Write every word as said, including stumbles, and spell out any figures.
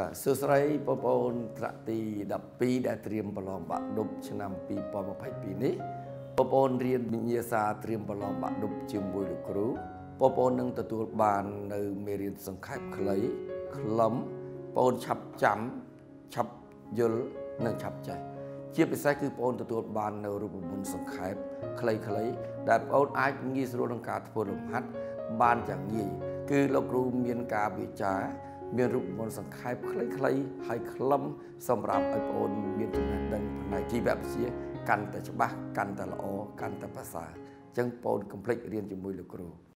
សួស្តីបងប្អូនត្រាក់ទីដប់ពីរដែលត្រៀមប្រឡងបាក់ឌុបឆ្នាំពីរពាន់ម្ភៃពីរនេះបងប្អូនរៀនវិញ្ញាសាត្រៀមប្រឡងបាក់ឌុបជាមួយលោកគ្រូបងប្អូននឹងទទួលបាននៅមេរៀនសង្ខេបខ្លីខ្លឹមបងប្អូនឆាប់ចាំឆាប់យល់និងឆាប់ចេះជាពិសេសគឺបងប្អូនទទួលបាននៅរូបមន្តសង្ខេបខ្លីៗដែលបងប្អូនអាចងាយស្រួលក្នុងការធ្វើលំហាត់បានយ៉ាងងាយគឺលោកគ្រូមានការវិចារមានរូបមន្តសង្ខេបខ្លីៗហើយខ្លឹមសម្រាប់ឲ្យបងប្អូនមានចំណេះដឹងផ្នែកជីវវិទ្យាកាន់តែច្បាស់កាន់តែល្អកាន់តែប្រសើរអញ្ចឹងបងប្អូនកុំភ្លេចរៀនជាមួយលោកគ្រូ